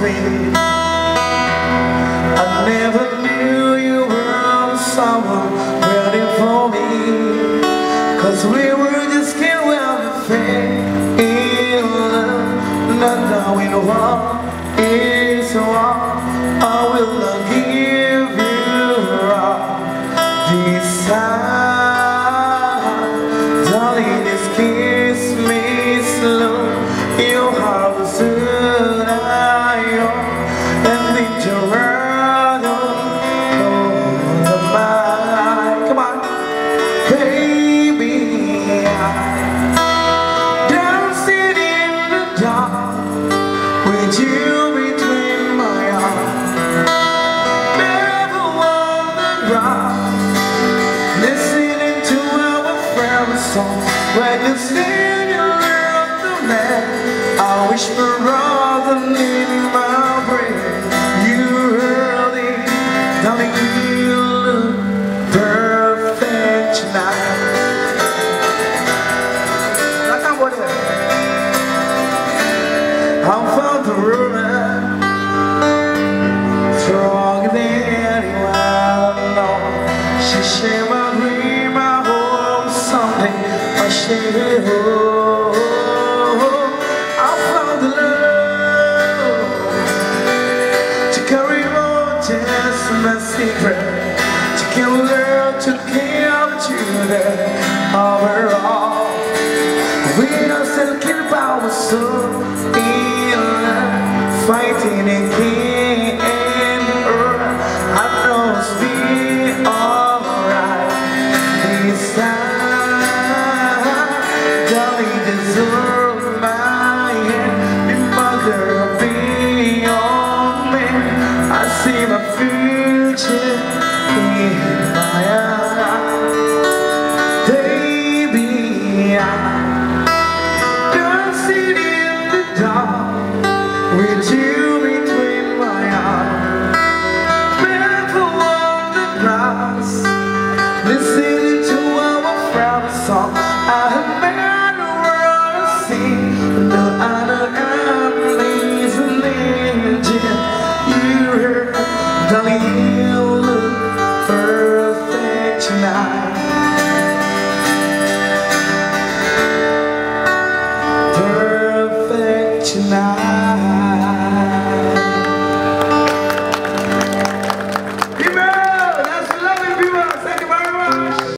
sweet. I never knew you were someone ready for me, 'cause we were just getting well in love, not knowing what is wrong. I will not give you up this time. Darling, just kiss me slow. Your heart was soon and think you're right on the mind. Come on, baby, I'm dancing in the dark with you between my arms. Never wandered round, listening to our favorite song. When you stand around the man, I wish for rather in my brain. You early, darling, you look perfect tonight. I found the rumor stronger than anyone I know. She shared my dream, I hope someday I share it home. I found the love to carry on, just my secret, to kill love, to give children overall. We are still keep our soul in love, fighting again.